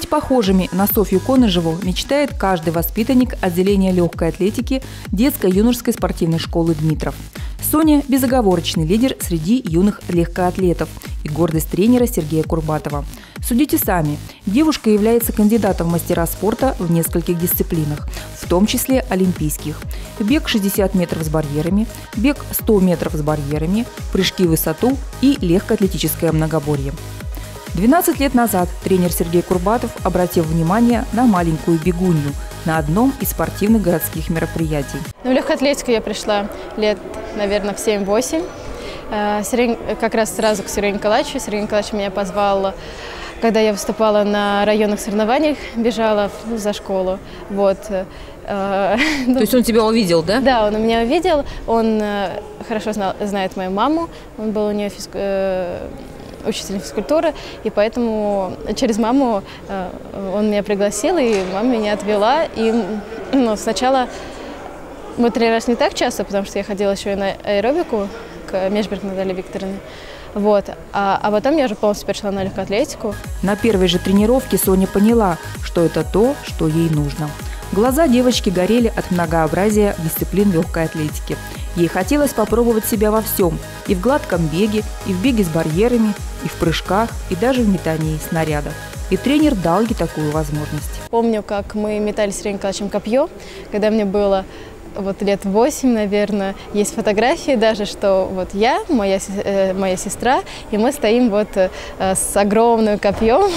Быть похожими на Софью Конышеву мечтает каждый воспитанник отделения легкой атлетики детско-юношеской спортивной школы «Дмитров». Соня – безоговорочный лидер среди юных легкоатлетов и гордость тренера Сергея Курбатова. Судите сами, девушка является кандидатом в мастера спорта в нескольких дисциплинах, в том числе олимпийских. Бег 60 метров с барьерами, бег 100 метров с барьерами, прыжки в высоту и легкоатлетическое многоборье. 12 лет назад тренер Сергей Курбатов обратил внимание на маленькую бегунью на одном из спортивных городских мероприятий. В легкую атлетику я пришла лет, наверное, в 7-8. Как раз сразу к Сергею Николаевичу. Сергей Николаевич меня позвал, когда я выступала на районных соревнованиях, бежала за школу. Вот. То есть он тебя увидел, да? Да, он меня увидел. Он хорошо знает мою маму. Он был у нее учителем физкультуры, и поэтому через маму он меня пригласил, и мама меня отвела. И сначала мы тренировались не так часто, потому что я ходила еще и на аэробику к Межберг Наталье Викторовне. Вот. А потом я уже полностью перешла на легкую атлетику. На первой же тренировке Соня поняла, что это то, что ей нужно. Глаза девочки горели от многообразия дисциплин легкой атлетики. Ей хотелось попробовать себя во всем – и в гладком беге, и в беге с барьерами, и в прыжках, и даже в метании снарядов. И тренер дал ей такую возможность. Помню, как мы метали с Сергеем Николаевичем копье, когда мне было лет 8, наверное. Есть фотографии даже, что вот я, моя сестра, и мы стоим с огромным копьем,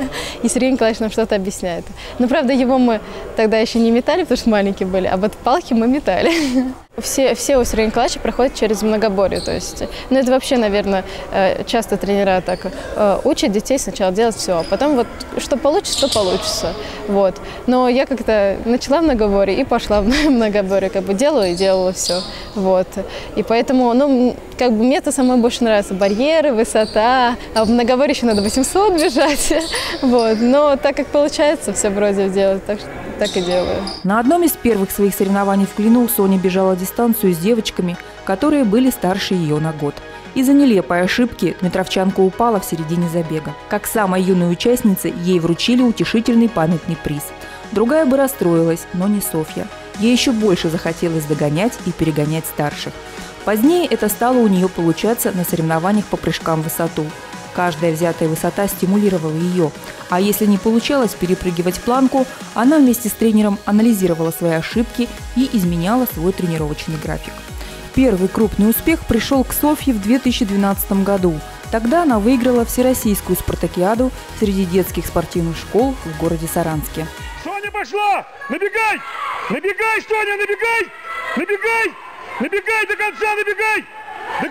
и Сергей Николаевич нам что-то объясняет. Но, правда, его мы тогда еще не метали, потому что маленькие были, а вот палки мы метали. Все у Сергея Николаевича проходят через многоборье. То есть, это вообще, наверное, часто тренера так учат детей сначала делать все, а потом что получится, то получится. Вот. Но я как-то начала многоборье и пошла в многоборье. Делала и делала все. Вот. И поэтому, мне это самое больше нравится. Барьеры, высота, а в многоборье еще надо 800 бежать. Вот. Но так как получается все вроде делать, так и делаю. На одном из первых своих соревнований в Клину Соня бежала дистанцию с девочками, которые были старше ее на год. Из-за нелепой ошибки дмитровчанка упала в середине забега. Как самой юной участнице ей вручили утешительный памятный приз. Другая бы расстроилась, но не Софья. Ей еще больше захотелось догонять и перегонять старших. Позднее это стало у нее получаться на соревнованиях по прыжкам в высоту. Каждая взятая высота стимулировала ее, а если не получалось перепрыгивать планку, она вместе с тренером анализировала свои ошибки и изменяла свой тренировочный график. Первый крупный успех пришел к Софье в 2012 году. Тогда она выиграла всероссийскую спартакиаду среди детских спортивных школ в городе Саранске. Соня пошла! Набегай! Набегай, Соня, набегай! Набегай! Набегай до конца, набегай! До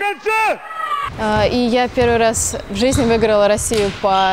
конца! И я первый раз в жизни выиграла Россию по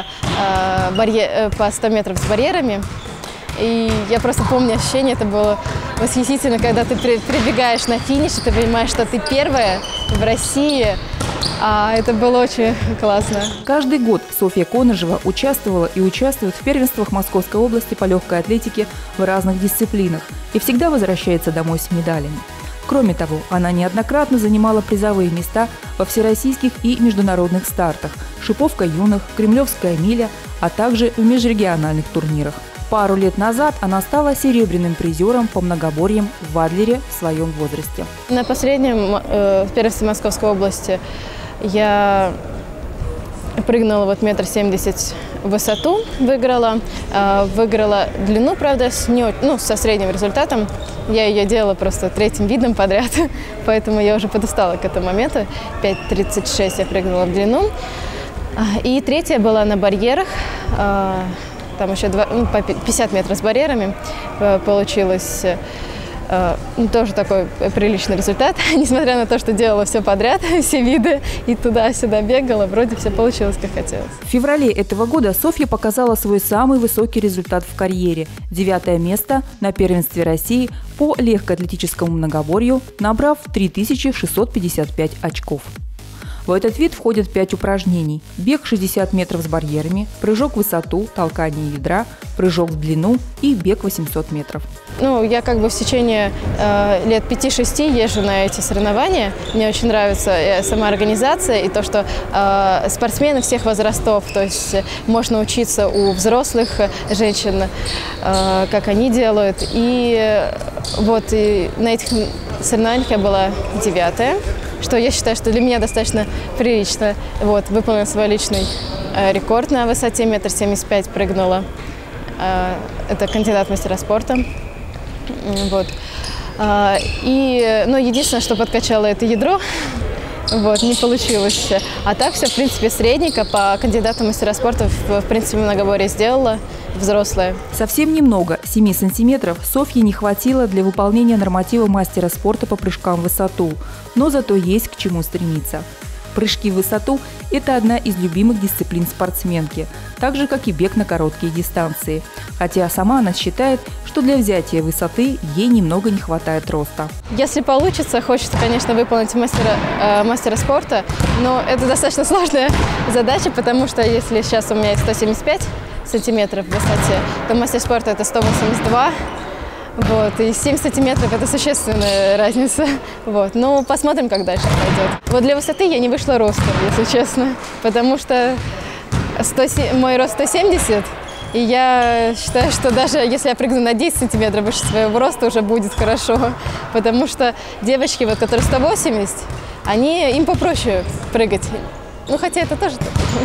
100 метров с барьерами. И я просто помню ощущение, это было восхитительно, когда ты прибегаешь на финиш, и ты понимаешь, что ты первая в России. Это было очень классно. Каждый год Софья Конышева участвовала и участвует в первенствах Московской области по легкой атлетике в разных дисциплинах и всегда возвращается домой с медалями. Кроме того, она неоднократно занимала призовые места во всероссийских и международных стартах «Шиповка юных», «Кремлевская миля», а также в межрегиональных турнирах. Пару лет назад она стала серебряным призером по многоборьям в Адлере в своем возрасте. На последнем первенстве Московской области я прыгнула 1,70 м в высоту, выиграла длину, правда, со средним результатом. Я ее делала просто третьим видом подряд, поэтому я уже подустала к этому моменту. 5,36 я прыгнула в длину. И третья была на барьерах. Там еще по 50 метров с барьерами получилось. Тоже такой приличный результат, несмотря на то, что делала все подряд, все виды, и туда-сюда бегала, вроде все получилось, как хотелось. В феврале этого года Софья показала свой самый высокий результат в карьере – 9-е место на первенстве России по легкоатлетическому многоборью, набрав 3655 очков. В этот вид входят 5 упражнений: бег 60 метров с барьерами, прыжок в высоту, толкание ядра, прыжок в длину и бег 800 метров. Ну, я как бы в течение лет 5-6 езжу на эти соревнования. Мне очень нравится сама организация и то, что спортсмены всех возрастов, то есть можно учиться у взрослых женщин, как они делают. И вот и на этих соревнованиях я была 9-я, что я считаю, что для меня достаточно прилично. Вот, выполнила свой личный рекорд на высоте 1,75 м, прыгнула. Это кандидат в мастера спорта. Вот. Но единственное, что подкачало это ядро, вот, не получилось. А так все, в принципе, средненько. По кандидату в мастера спорта, в принципе, многоборье сделала, взрослая. Совсем немного, 7 сантиметров, Софье не хватило для выполнения норматива мастера спорта по прыжкам в высоту. Но зато есть к чему стремиться. Прыжки в высоту – это одна из любимых дисциплин спортсменки, так же, как и бег на короткие дистанции. Хотя сама она считает, что для взятия высоты ей немного не хватает роста. Если получится, хочется, конечно, выполнить мастера спорта, но это достаточно сложная задача, потому что если сейчас у меня есть 175 сантиметров в высоте, то мастер спорта – это 182. Вот, и 7 сантиметров – это существенная разница. Вот. Ну, посмотрим, как дальше пойдет. Вот для высоты я не вышла ростом, если честно, потому что мой рост 170, и я считаю, что даже если я прыгну на 10 сантиметров выше своего роста, уже будет хорошо. Потому что девочки, вот, которые 180, им попроще прыгать. Ну, хотя это тоже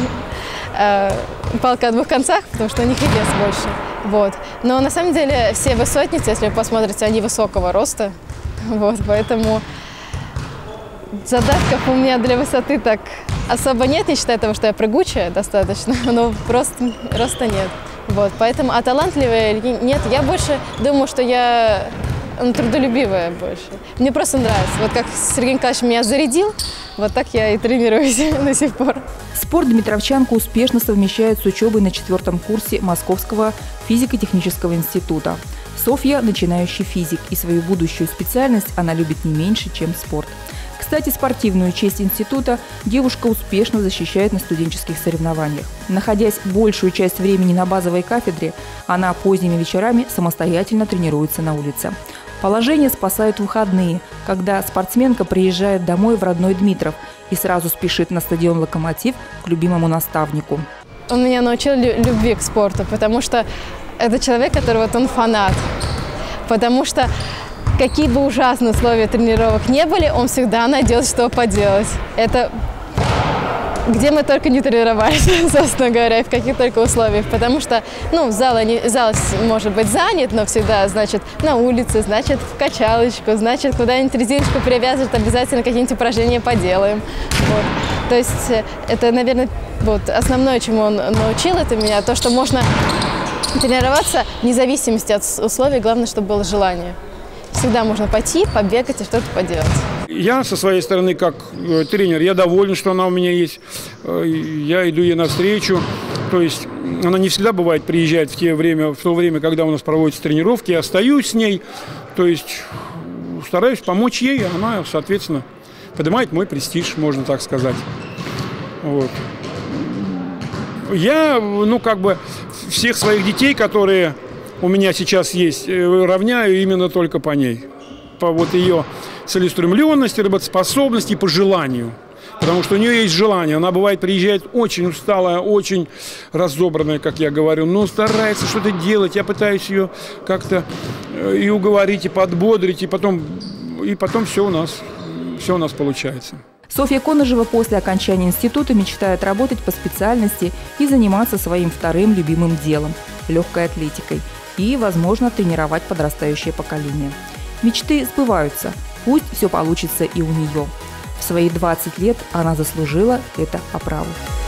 палка о двух концах, потому что у них и вес больше. Вот. Но на самом деле все высотницы, если вы посмотрите, они высокого роста. Вот, поэтому задатков у меня для высоты так особо нет, не считая того, что я прыгучая достаточно, но просто роста нет. Вот, поэтому, а талантливая нет, я больше думаю, что я трудолюбивая больше. Мне просто нравится. Вот как Сергей Николаевич меня зарядил, вот так я и тренируюсь до сих пор. Спорт дмитровчанка успешно совмещает с учебой на 4-м курсе Московского физико-технического института. Софья – начинающий физик, и свою будущую специальность она любит не меньше, чем спорт. Кстати, спортивную честь института девушка успешно защищает на студенческих соревнованиях. Находясь большую часть времени на базовой кафедре, она поздними вечерами самостоятельно тренируется на улице. Положение спасают выходные, когда спортсменка приезжает домой в родной Дмитров и сразу спешит на стадион «Локомотив» к любимому наставнику. Он меня научил любви к спорту, потому что это человек, который он фанат. Потому что какие бы ужасные условия тренировок не были, он всегда найдет, что поделать. Это где мы только не тренировались, собственно говоря, и в каких только условиях. Потому что, зал может быть занят, но всегда, значит, на улице, значит, в качалочку, значит, куда-нибудь резиночку привязывают, обязательно какие-нибудь упражнения поделаем. Вот. То есть это, наверное, основное, чему он научил это меня, то, что можно тренироваться вне зависимости от условий, главное, чтобы было желание. Всегда можно пойти, побегать и что-то поделать. Я со своей стороны, как тренер, я доволен, что она у меня есть. Я иду ей навстречу. То есть она не всегда бывает приезжает в то время, когда у нас проводятся тренировки. Я остаюсь с ней. То есть стараюсь помочь ей. Она, соответственно, поднимает мой престиж, можно так сказать. Вот. Я, всех своих детей, которые у меня сейчас есть, равняю именно только по ней. По ее целеустремленности, работоспособности и по желанию. Потому что у нее есть желание. Она бывает приезжает очень усталая, очень разобранная, как я говорю, но старается что-то делать. Я пытаюсь ее как-то и уговорить, и подбодрить, и потом все у нас получается. Софья Коножева после окончания института мечтает работать по специальности и заниматься своим вторым любимым делом – легкой атлетикой. И, возможно, тренировать подрастающее поколение. Мечты сбываются. Пусть все получится и у нее. В свои 20 лет она заслужила это по праву.